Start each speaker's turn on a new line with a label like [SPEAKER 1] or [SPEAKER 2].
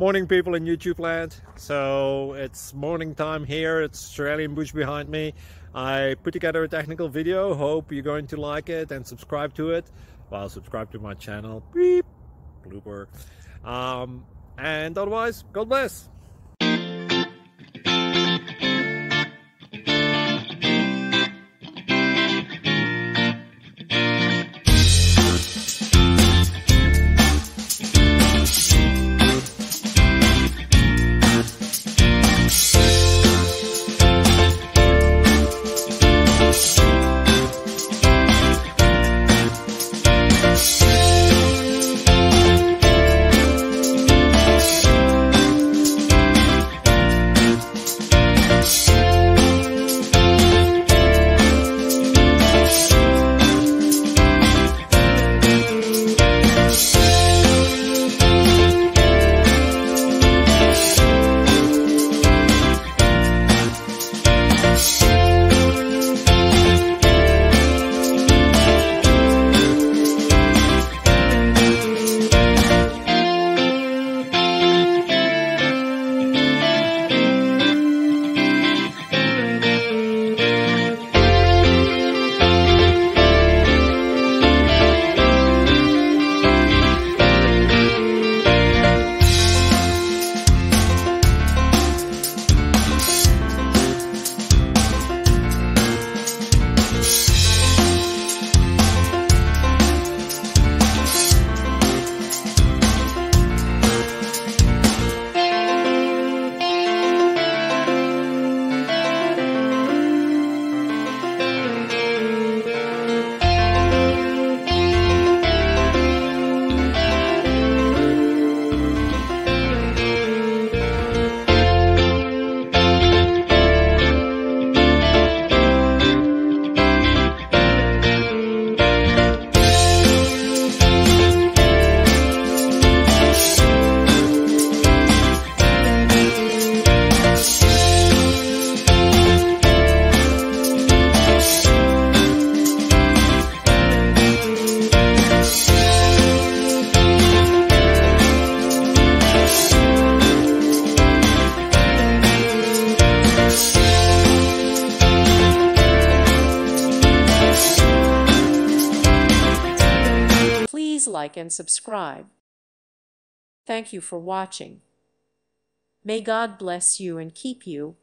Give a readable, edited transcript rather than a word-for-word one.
[SPEAKER 1] Morning, people in YouTube land. So it's morning time here. It's Australian bush behind me. I put together a technical video. Hope you're going to like it and subscribe to it. Well, subscribe to my channel. Beep. Blooper. And otherwise, God bless.
[SPEAKER 2] Please like and subscribe. Thank you for watching. May God bless you and keep you.